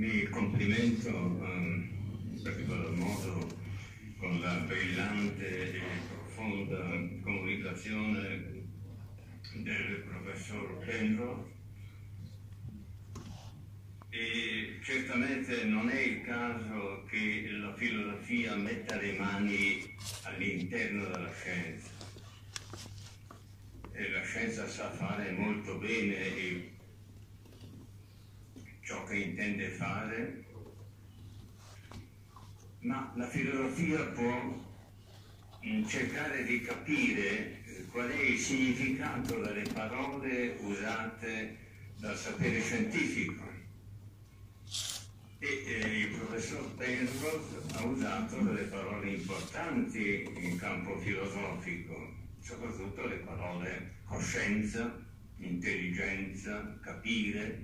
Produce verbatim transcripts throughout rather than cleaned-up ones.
mi complimento um, in particolar modo con la brillante e profonda comunicazione del professor Penrose, e certamente non è il caso che la filosofia metta le mani all'interno della scienza, e la scienza sa fare molto bene ciò che intende fare, ma la filosofia può cercare di capire qual è il significato delle parole usate dal sapere scientifico. E eh, il professor Penrose ha usato delle parole importanti in campo filosofico, soprattutto le parole coscienza, intelligenza, capire,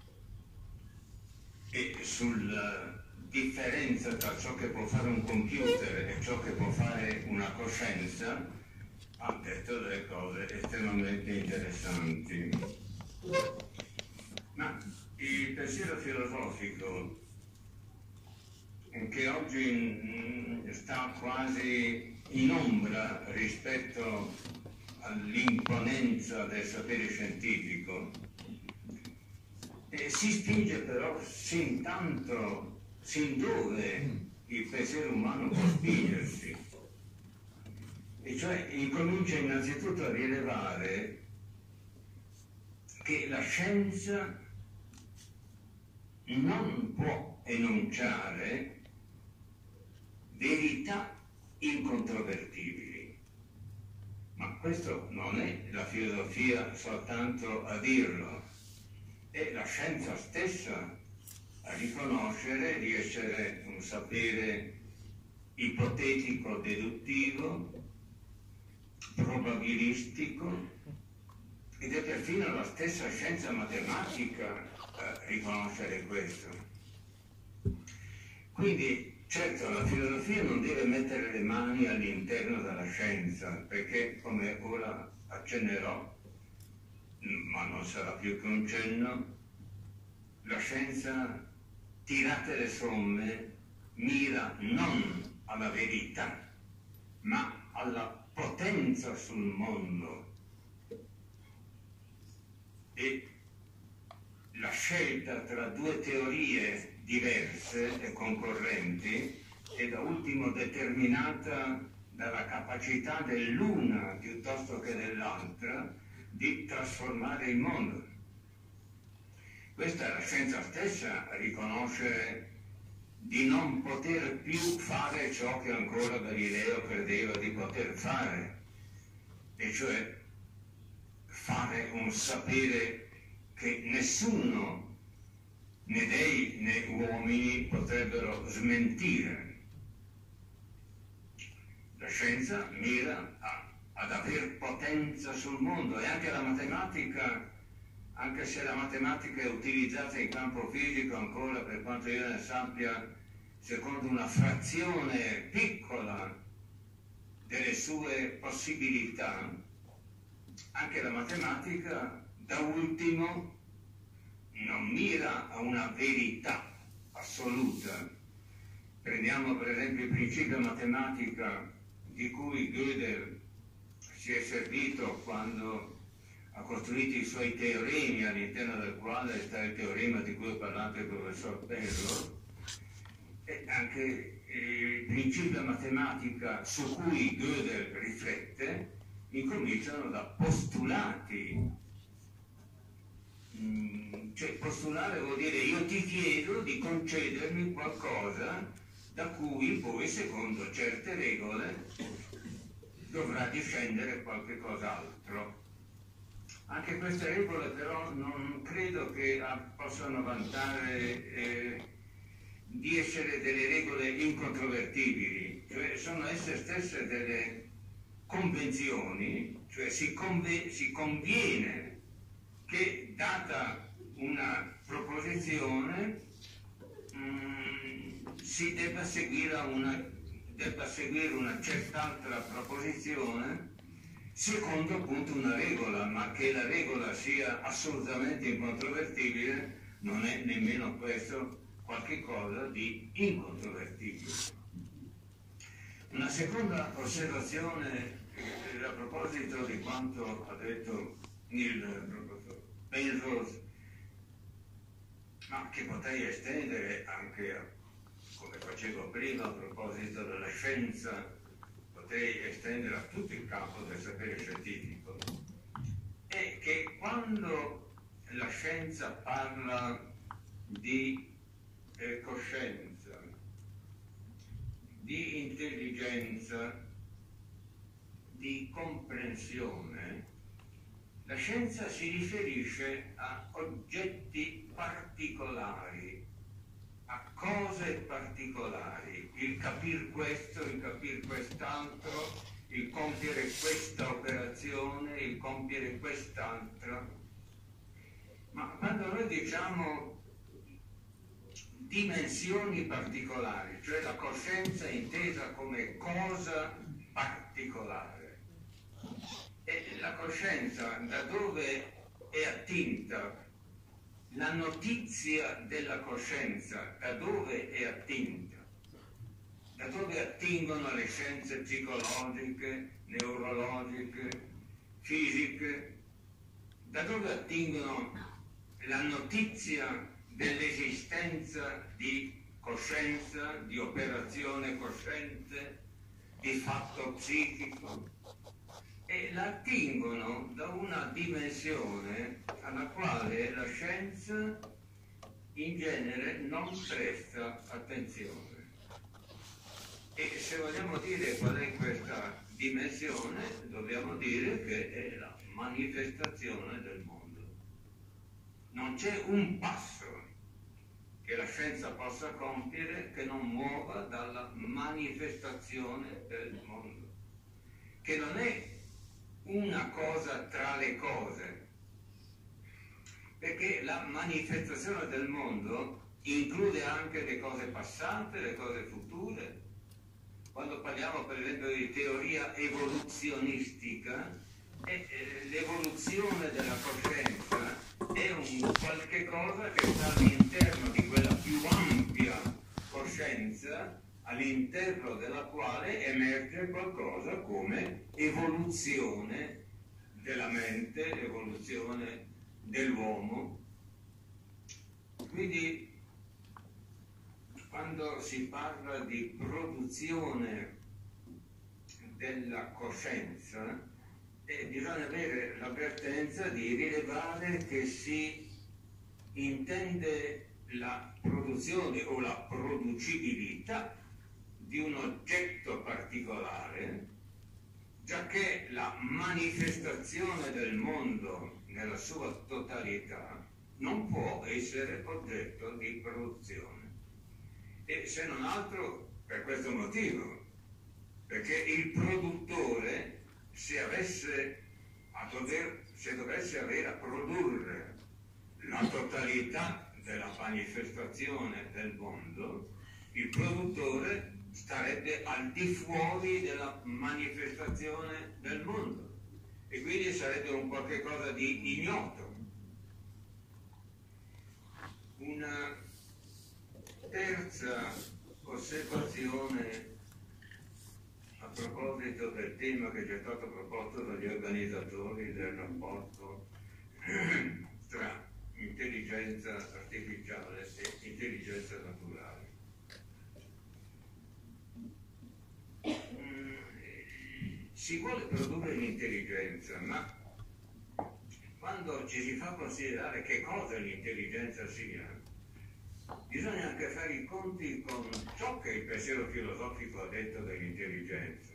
e sulla differenza tra ciò che può fare un computer e ciò che può fare una coscienza ha detto delle cose estremamente interessanti. Ma il pensiero filosofico, che oggi sta quasi in ombra rispetto all'imponenza del sapere scientifico, e si spinge però sin tanto, sin dove il pensiero umano può spingersi, e cioè incomincia innanzitutto a rilevare che la scienza non può enunciare verità incontrovertibili. Ma questo non è la filosofia soltanto a dirlo, è la scienza stessa a riconoscere di essere un sapere ipotetico, deduttivo, probabilistico, ed è perfino la stessa scienza matematica a riconoscere questo. Quindi, certo, la filosofia non deve mettere le mani all'interno della scienza, perché, come ora accennerò, ma non sarà più che un cenno, la scienza, tirate le somme, mira non alla verità, ma alla potenza sul mondo. E la scelta tra due teorie diverse e concorrenti è da ultimo determinata dalla capacità dell'una piuttosto che dell'altra di trasformare il mondo. Questa è la scienza stessa a riconoscere di non poter più fare ciò che ancora Galileo credeva di poter fare, e cioè fare un sapere che nessuno, né dei né uomini, potrebbero smentire. La scienza mira a, ad aver potenza sul mondo, e anche la matematica, anche se la matematica è utilizzata in campo fisico ancora, per quanto io ne sappia, secondo una frazione piccola delle sue possibilità, anche la matematica da ultimo non mira a una verità assoluta. Prendiamo per esempio il principio matematica di cui Gödel si è servito quando ha costruito i suoi teoremi, all'interno del quale sta il teorema di cui ho parlato il professor Penrose, e anche il principio matematica su cui Gödel riflette incominciano da postulati. Mm, cioè postulare vuol dire io ti chiedo di concedermi qualcosa da cui poi, secondo certe regole, dovrà discendere qualche cos'altro. Anche queste regole però non credo che possano vantare eh, di essere delle regole incontrovertibili, cioè sono esse stesse delle convenzioni, cioè si, conve si conviene che, data una proposizione, mh, si debba seguire una, debba seguire una cert'altra proposizione secondo appunto una regola, ma che la regola sia assolutamente incontrovertibile non è nemmeno questo qualche cosa di incontrovertibile. Una seconda osservazione eh, a proposito di quanto ha detto il professor Penrose, ma che potrei estendere anche a, come facevo prima a proposito della scienza, potrei estendere a tutto il campo del sapere scientifico, è che quando la scienza parla di eh, coscienza, di intelligenza, di comprensione, la scienza si riferisce a oggetti particolari, a cose particolari, il capir questo, il capir quest'altro, il compiere questa operazione, il compiere quest'altra. Ma quando noi diciamo dimensioni particolari, cioè la coscienza intesa come cosa particolare, e la coscienza da dove è attinta, la notizia della coscienza da dove è attinta, da dove attingono le scienze psicologiche, neurologiche, fisiche, da dove attingono la notizia dell'esistenza di coscienza, di operazione cosciente, di fatto psichico, e la attingono da una dimensione alla quale la scienza in genere non presta attenzione. E se vogliamo dire qual è questa dimensione, dobbiamo dire che è la manifestazione del mondo. Non c'è un passo che la scienza possa compiere che non muova dalla manifestazione del mondo, che non è una cosa tra le cose, perché la manifestazione del mondo include anche le cose passate, le cose future. Quando parliamo per esempio di teoria evoluzionistica, eh, eh, l'evoluzione della coscienza è un qualche cosa che sta all'interno di quella più ampia coscienza, all'interno della quale emerge qualcosa come evoluzione della mente, evoluzione dell'uomo. Quindi quando si parla di produzione della coscienza, eh, bisogna avere l'avvertenza di rilevare che si intende la produzione o la producibilità di un oggetto particolare, giacché la manifestazione del mondo nella sua totalità non può essere oggetto di produzione. E se non altro per questo motivo, perché il produttore, se avesse a dover, se dovesse avere a produrre la totalità della manifestazione del mondo, il produttore starebbe al di fuori della manifestazione del mondo e quindi sarebbe un qualche cosa di ignoto. Una terza osservazione a proposito del tema che ci è stato proposto dagli organizzatori del rapporto tra intelligenza artificiale e intelligenza naturale. Si vuole produrre l'intelligenza, ma quando ci si fa considerare che cosa l'intelligenza sia, bisogna anche fare i conti con ciò che il pensiero filosofico ha detto dell'intelligenza.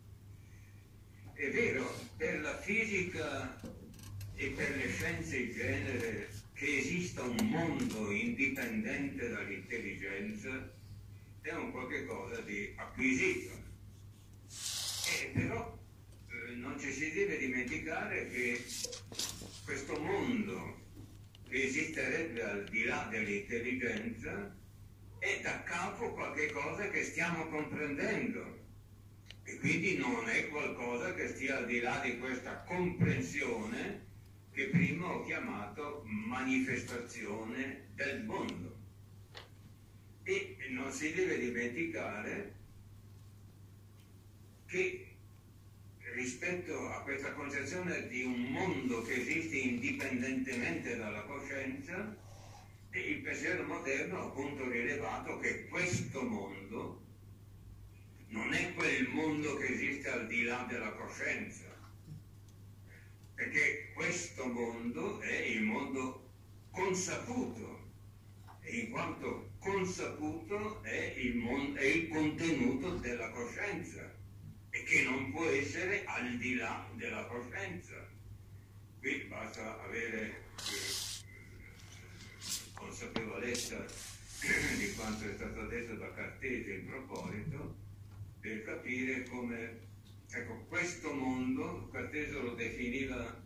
È vero, per la fisica e per le scienze in genere che esista un mondo indipendente dall'intelligenza è un qualche cosa di acquisito. E però eh, non ci si deve dimenticare che questo mondo che esisterebbe al di là dell'intelligenza è da capo qualche cosa che stiamo comprendendo e quindi non è qualcosa che stia al di là di questa comprensione che prima ho chiamato manifestazione del mondo. E non si deve dimenticare che rispetto a questa concezione di un mondo che esiste indipendentemente dalla coscienza, il pensiero moderno ha appunto rilevato che questo mondo non è quel mondo che esiste al di là della coscienza, perché questo mondo è il mondo consaputo, e in quanto consaputo è il, mon- è il contenuto della coscienza, e che non può essere al di là della coscienza. Qui basta avere consapevolezza di quanto è stato detto da Cartesio in proposito per capire come, ecco, questo mondo, Cartesio lo definiva,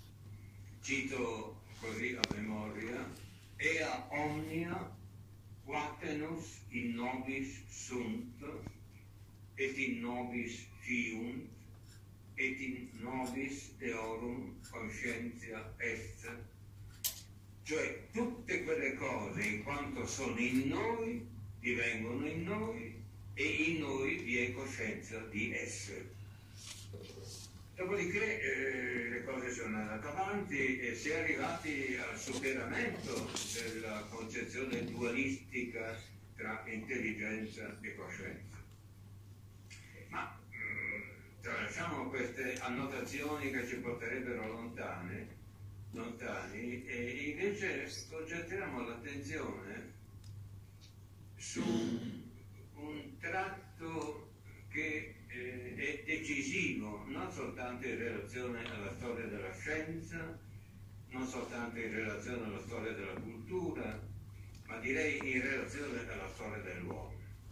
cito così a memoria, ea omnia quatenus in nobis sunt et in nobis fiunt et in nobis deorum conscientia est. Cioè tutte quelle cose, in quanto sono in noi, divengono in noi e in noi vi è coscienza di essere. Dopodiché eh, le cose sono andate avanti e si è arrivati al superamento della concezione dualistica tra intelligenza e coscienza. Ma eh, tralasciamo queste annotazioni che ci porterebbero lontane, lontani e invece concentriamo l'attenzione su un tratto che eh, è decisivo non soltanto in relazione alla storia della scienza, non soltanto in relazione alla storia della cultura, ma direi in relazione alla storia dell'uomo.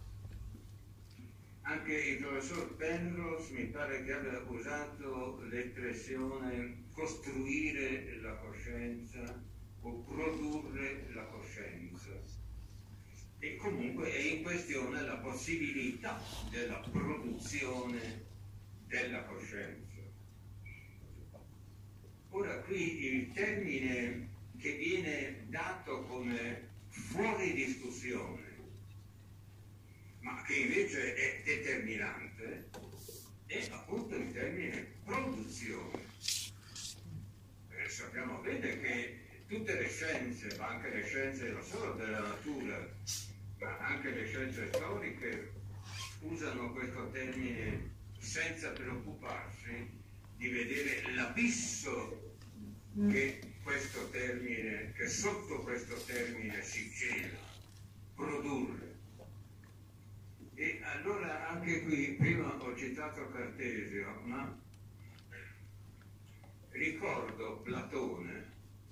Anche il professor Penrose mi pare che abbia usato l'espressione costruire la coscienza o produrre la coscienza. E comunque è in questione la possibilità della produzione della coscienza. Ora qui il termine che viene dato come fuori discussione, ma che invece è determinante, è appunto il termine produzione. Eh, sappiamo bene che tutte le scienze, ma anche le scienze non solo della natura, ma anche le scienze storiche, usano questo termine senza preoccuparsi di vedere l'abisso che questo termine, che sotto questo termine si cela, produrre. E allora anche qui, prima ho citato Cartesio, ma ricordo Platone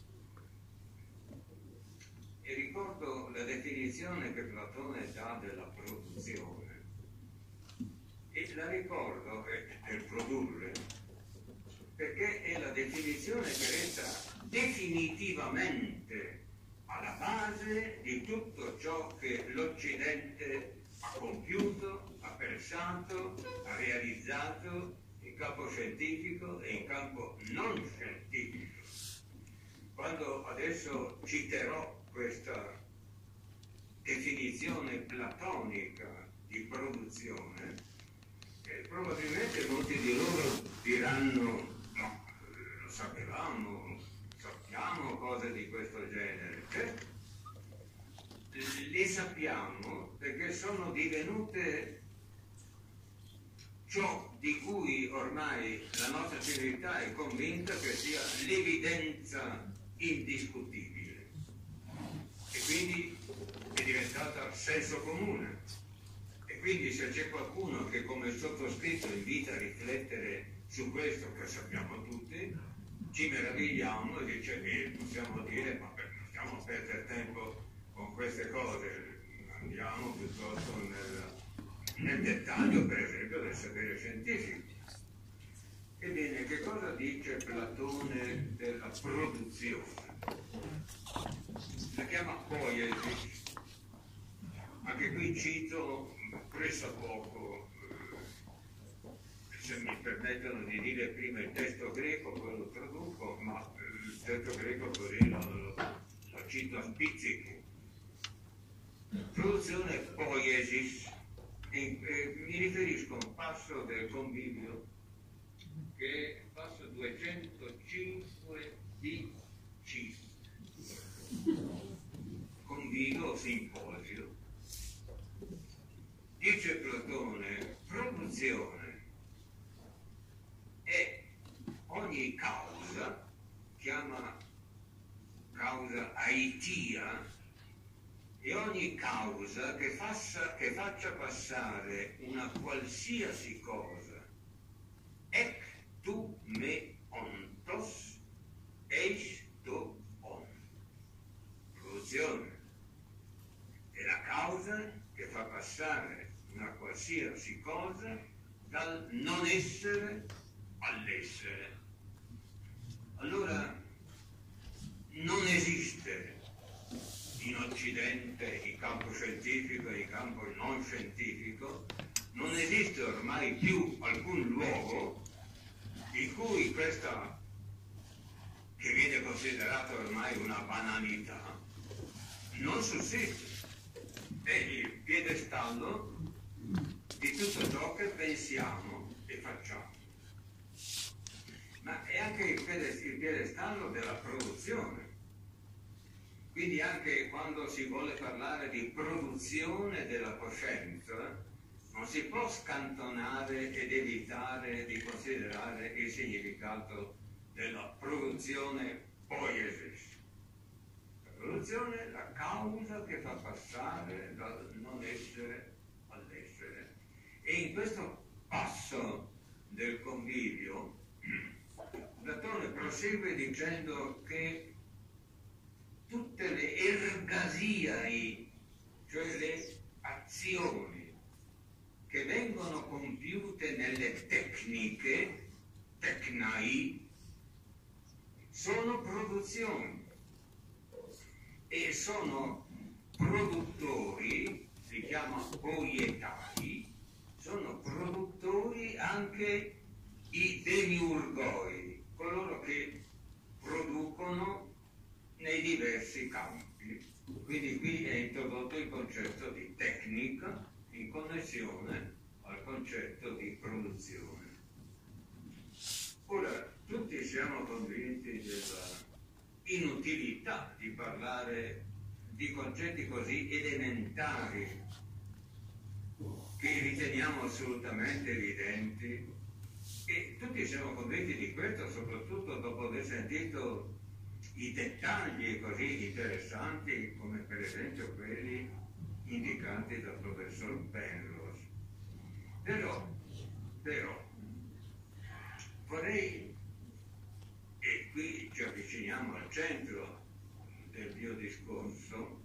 e ricordo la definizione che Platone dà della produzione, e la ricordo eh, per produrre perché è la definizione che resta definitivamente alla base di tutto ciò che l'Occidente ha compiuto, ha pensato, ha realizzato in campo scientifico e in campo non scientifico. Quando adesso citerò questa definizione platonica di produzione, eh, probabilmente molti di loro diranno no, lo sapevamo, sappiamo cose di questo genere. Eh? Le sappiamo perché sono divenute ciò di cui ormai la nostra civiltà è convinta che sia l'evidenza indiscutibile, e quindi è diventata senso comune. E quindi se c'è qualcuno che come il sottoscritto invita a riflettere su questo che sappiamo tutti, ci meravigliamo e dice che possiamo dire ma per, non stiamo a perdere tempo con queste cose, andiamo piuttosto nel, nel dettaglio per esempio del sapere scientifico. Ebbene, che cosa dice Platone della produzione? La chiama poiesis. Anche qui cito pressappoco, eh, se mi permettono di dire prima il testo greco, poi lo traduco, ma il testo greco così lo, lo, lo cito a spizzichi. Produzione poiesis. E, eh, mi riferisco a un passo del Convivio che è il passo duecentocinque di C. Convivio simposio. Dice Platone, produzione è ogni causa, chiama causa aitia, e ogni causa che, fassa, che faccia passare una qualsiasi cosa, ec tu me ontos, eis to on. Produzione è la causa che fa passare una qualsiasi cosa dal non essere all'essere. Allora, non esiste in Occidente il campo scientifico e il campo non scientifico, non esiste ormai più alcun luogo in cui questa, che viene considerata ormai una banalità, non sussiste. È il piedestallo di tutto ciò che pensiamo e facciamo. Ma è anche il piedestallo della produzione. Quindi anche quando si vuole parlare di produzione della coscienza, non si può scantonare ed evitare di considerare il significato della produzione poiesis. La produzione è la causa che fa passare dal non essere all'essere. E in questo passo del Convivio, Platone prosegue dicendo che tutte le ergasiai, cioè le azioni che vengono compiute nelle tecniche, tecnai, sono produzioni e sono produttori, si chiama poietai, sono produttori anche i demiurgoi, coloro che producono nei diversi campi. Quindi qui è introdotto il concetto di tecnica in connessione al concetto di produzione. Ora, tutti siamo convinti della inutilità di parlare di concetti così elementari che riteniamo assolutamente evidenti, e tutti siamo convinti di questo soprattutto dopo aver sentito i dettagli così interessanti come per esempio quelli indicati dal professor Penrose. Però, però, vorrei, e qui ci avviciniamo al centro del mio discorso,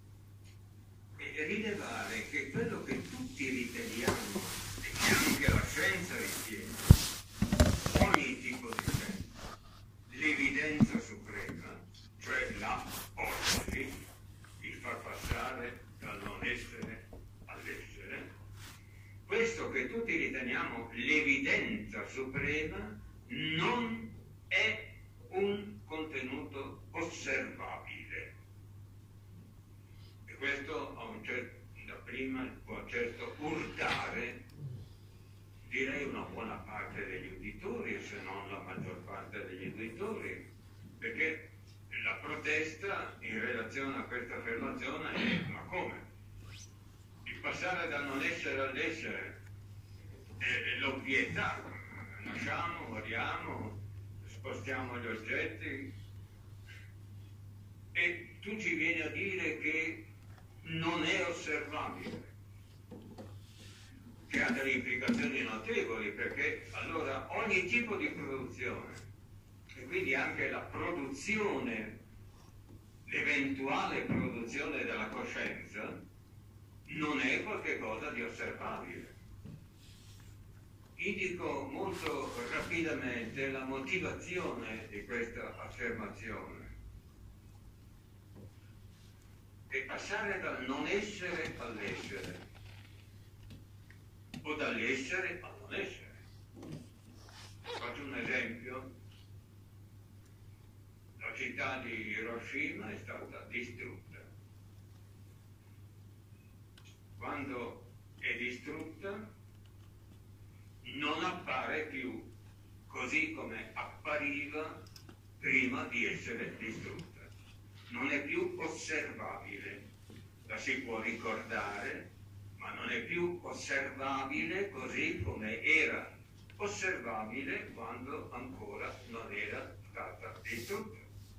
e rilevare che quello che tutti riteniamo e che anche la scienza ritiene, ogni tipo di scienza, l'evidenza suprema, cioè la poiesis, il far passare dal non essere all'essere, questo che tutti riteniamo l'evidenza suprema non è un contenuto osservabile. E questo a un certo, da prima può certo urtare, direi, una buona parte degli uditori, se non la maggior parte degli uditori, perché la protesta in relazione a questa affermazione è: ma come? Il passare dal non essere all'essere è l'ovvietà, nasciamo, moriamo, spostiamo gli oggetti, e tu ci vieni a dire che non è osservabile, che ha delle implicazioni notevoli, perché allora ogni tipo di produzione, e quindi anche la produzione, l'eventuale produzione della coscienza, non è qualcosa di osservabile. Indico molto rapidamente la motivazione di questa affermazione. E passare dal non essere all'essere, o dall'essere al non essere. Faccio un esempio: la città di Hiroshima è stata distrutta, quando è distrutta, non appare più così come appariva prima di essere distrutta. Non è più osservabile, la si può ricordare, ma non è più osservabile così come era osservabile quando ancora non era stata distrutta.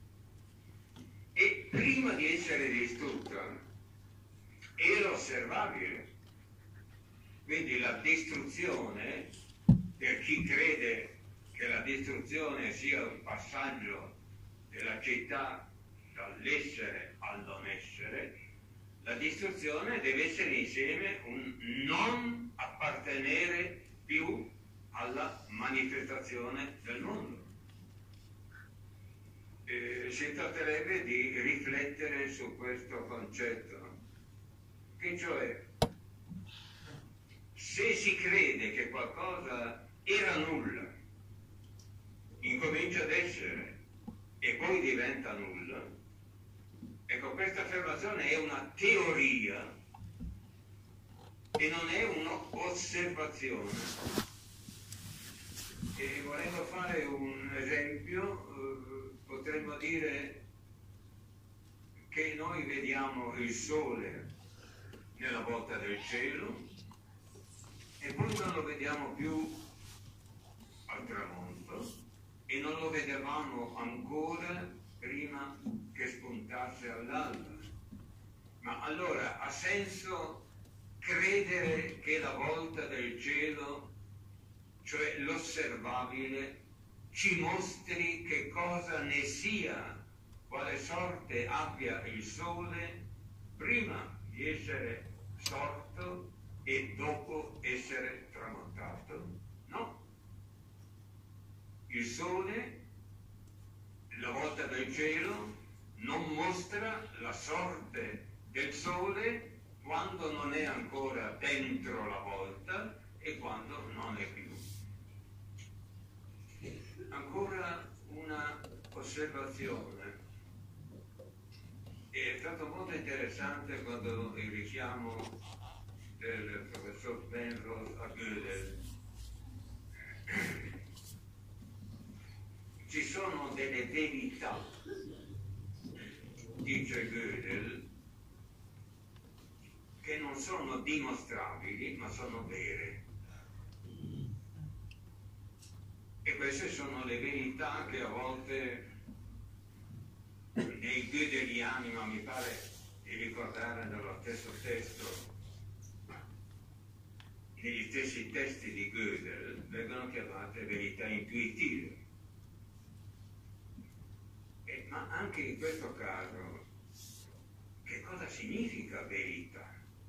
E prima di essere distrutta era osservabile. Quindi la distruzione, per chi crede che la distruzione sia un passaggio della città dall'essere al non essere, la distruzione deve essere insieme un non appartenere più alla manifestazione del mondo. Eh, si tratterebbe di riflettere su questo concetto, che cioè se si crede che qualcosa era nulla, incomincia ad essere e poi diventa nulla, ecco, questa affermazione è una teoria e non è un'osservazione. E volendo fare un esempio, eh, potremmo dire che noi vediamo il sole nella volta del cielo e poi non lo vediamo più al tramonto e non lo vedevamo ancora prima che spuntasse all'alba. Ma allora ha senso credere che la volta del cielo, cioè l'osservabile, ci mostri che cosa ne sia, quale sorte abbia il sole prima di essere sorto e dopo essere tramontato? No. Il sole, la volta del cielo, non mostra la sorte del sole quando non è ancora dentro la volta e quando non è più. Ancora una osservazione. È stato molto interessante quando il richiamo del professor Penrose a Gödel. Ci sono delle verità, dice Gödel, che non sono dimostrabili ma sono vere. E queste sono le verità che a volte nei gödeliani, ma mi pare di ricordare nello stesso testo, negli stessi testi di Gödel, vengono chiamate verità intuitive. E, ma anche in questo caso, che cosa significa verità?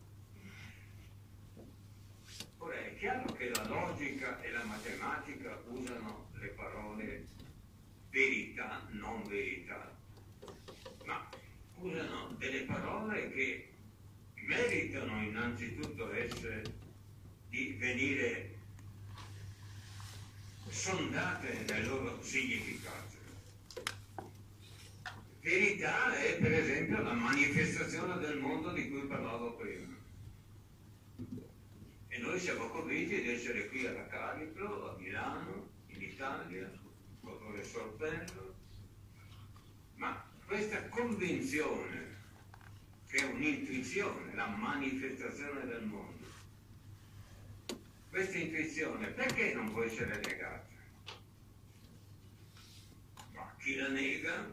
Ora è chiaro che la logica e la matematica usano le parole verità, non verità, ma usano delle parole che meritano innanzitutto essere di venire sondate nel loro significato. Verità è per esempio la manifestazione del mondo di cui parlavo prima. E noi siamo convinti di essere qui alla Calipro, a Milano, in Italia, con il professor Penrose, ma questa convinzione, che è un'intuizione, la manifestazione del mondo, questa intuizione perché non può essere negata? Ma chi la nega,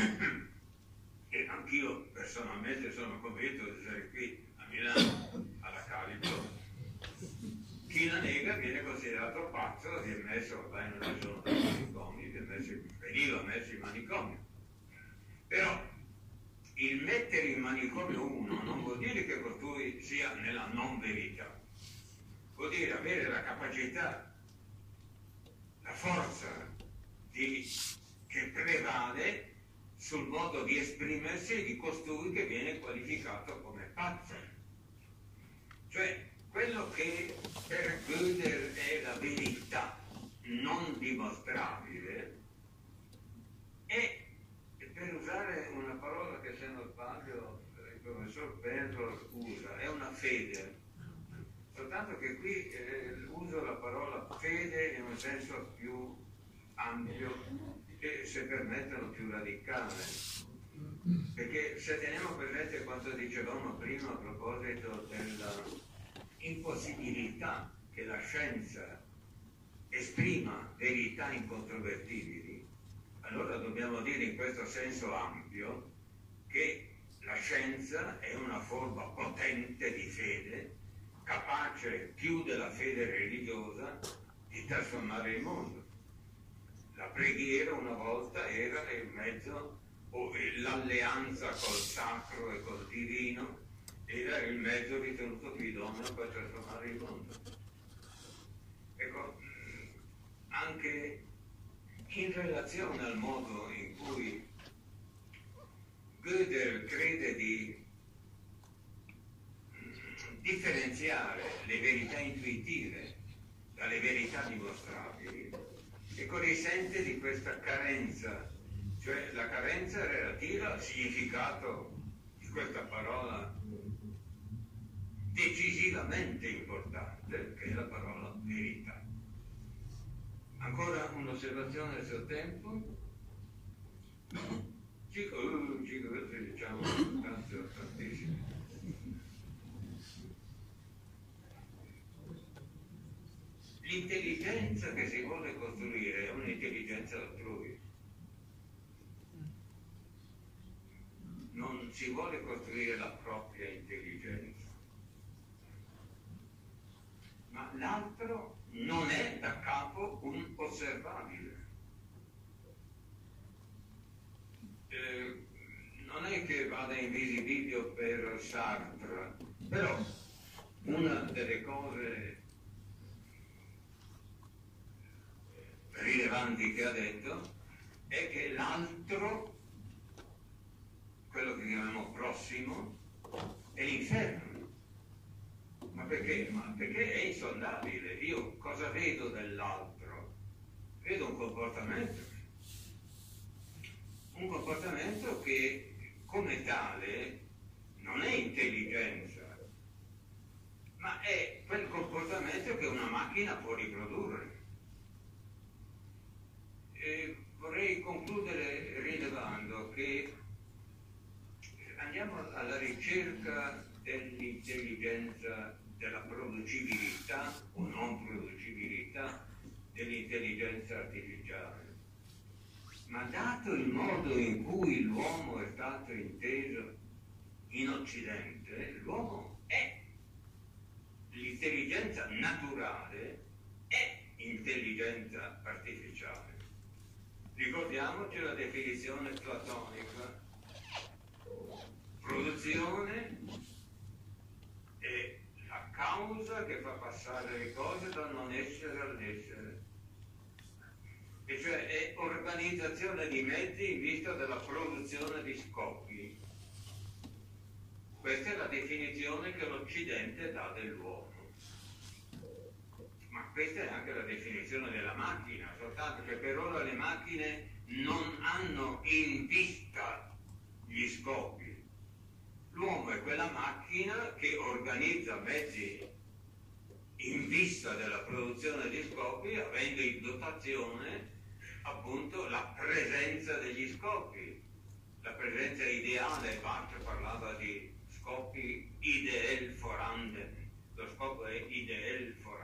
e anch'io personalmente sono convinto di essere qui a Milano, alla Calipro, chi la nega viene considerato pazzo, viene messo, ormai non ci sono più manicomi, viene messo, veniva messo in manicomio. Però il mettere in manicomio uno non vuol dire che costui sia nella non verità, vuol dire avere la capacità, la forza di, che prevale sul modo di esprimersi di costui che viene qualificato come pazzo. Cioè, quello che per Gödel è la verità non dimostrabile è, per usare una parola che se non sbaglio professor Perro usa è una fede, soltanto che qui eh, uso la parola fede in un senso più ampio e, se permettono, più radicale, perché se teniamo presente quanto dicevamo prima a proposito della impossibilità che la scienza esprima verità incontrovertibili, allora dobbiamo dire in questo senso ampio che la scienza è una forma potente di fede, capace più della fede religiosa di trasformare il mondo. La preghiera una volta era il mezzo, o l'alleanza col sacro e col divino era il mezzo ritenuto più idoneo per trasformare il mondo. Ecco, anche in relazione al modo in cui Gödel crede di differenziare le verità intuitive dalle verità dimostrabili, ecco, risente di questa carenza, cioè la carenza relativa al significato di questa parola decisivamente importante, che è la parola verità. Ancora un'osservazione del suo tempo? Cinque, uh, cinque volte diciamo tanto, tantissimo. L'intelligenza che si vuole costruire è un'intelligenza altrui. Non si vuole costruire la propria intelligenza. Ma l'altro non è da capo un osservabile. Eh, non è che vada in visibilio per Sartre, però una delle cose rilevanti che ha detto è che l'altro, quello che chiamiamo prossimo, è l'inferno. Ma perché? Ma perché è insondabile. Io cosa vedo dell'altro? Vedo un comportamento. Un comportamento che come tale non è intelligenza, ma è quel comportamento che una macchina può riprodurre. E vorrei concludere rilevando che andiamo alla ricerca dell'intelligenza, della producibilità o non producibilità dell'intelligenza artificiale. Ma dato il modo in cui l'uomo è stato inteso in Occidente, l'uomo è l'intelligenza naturale, è intelligenza artificiale. Ricordiamoci la definizione platonica: produzione è la causa che fa passare le cose dal non essere all'essere, e cioè è organizzazione di mezzi in vista della produzione di scopi. Questa è la definizione che l'Occidente dà dell'uomo. Ma questa è anche la definizione della macchina, soltanto che per ora le macchine non hanno in vista gli scopi. L'uomo è quella macchina che organizza mezzi in vista della produzione di scopi, avendo in dotazione appunto la presenza degli scopi, la presenza ideale. Barthes parlava di scopi ideell vorhanden, lo scopo è ideell vorhanden.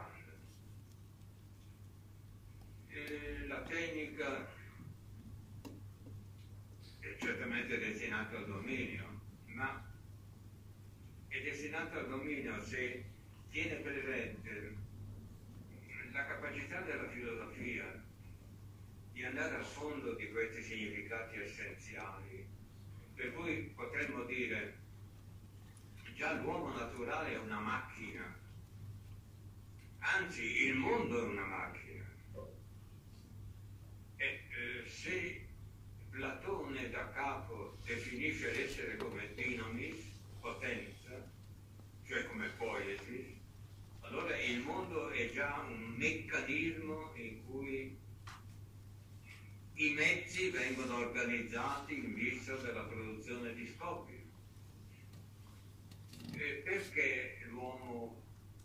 E la tecnica è certamente destinata al dominio, ma è destinata al dominio se tiene presente la capacità della filosofia di andare a fondo di questi significati essenziali, per cui potremmo dire già l'uomo naturale è una macchina, anzi il mondo è una macchina. E eh, se Platone da capo definisce l'essere come dynamis, potenza, cioè come poiesis, allora il mondo è già un meccanismo in cui i mezzi vengono organizzati in vista della produzione di scopi. perché l'uomo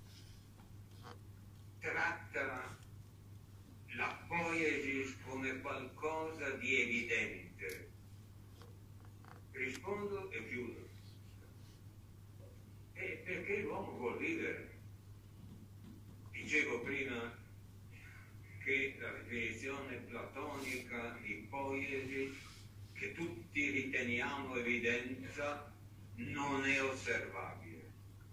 tratta la poiesis come qualcosa di evidente? Rispondo e chiudo. È perché l'uomo vuol vivere. Dicevo prima che la definizione platonica di poiesis, che tutti riteniamo evidenza, non è osservabile.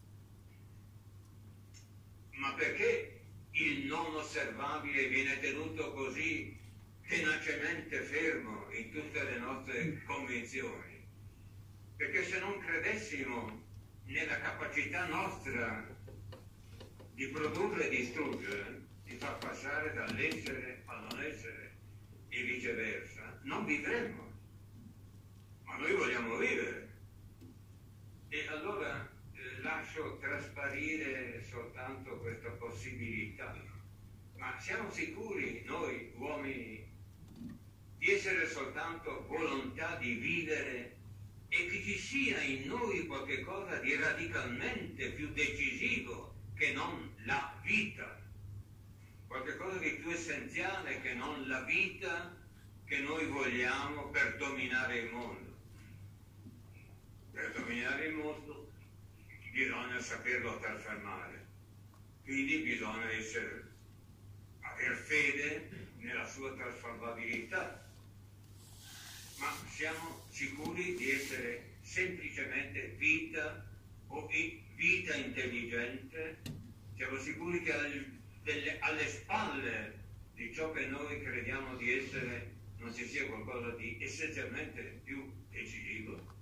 Ma perché il non osservabile viene tenuto così tenacemente fermo in tutte le nostre convinzioni? Perché se non credessimo nella capacità nostra di produrre e distruggere, di far passare dall'essere al non essere e viceversa, non vivremmo. Ma noi vogliamo vivere. E allora eh, lascio trasparire soltanto questa possibilità. Ma siamo sicuri, noi uomini, di essere soltanto volontà di vivere e che ci sia in noi qualche cosa di radicalmente più decisivo che non la vita, qualche cosa di più essenziale che non la vita che noi vogliamo per dominare il mondo? Per dominare il mondo bisogna saperlo trasformare, quindi bisogna essere, aver fede nella sua trasformabilità. Ma siamo sicuri di essere semplicemente vita o vita intelligente? Siamo sicuri che al, delle, alle spalle di ciò che noi crediamo di essere non ci sia qualcosa di essenzialmente più decisivo?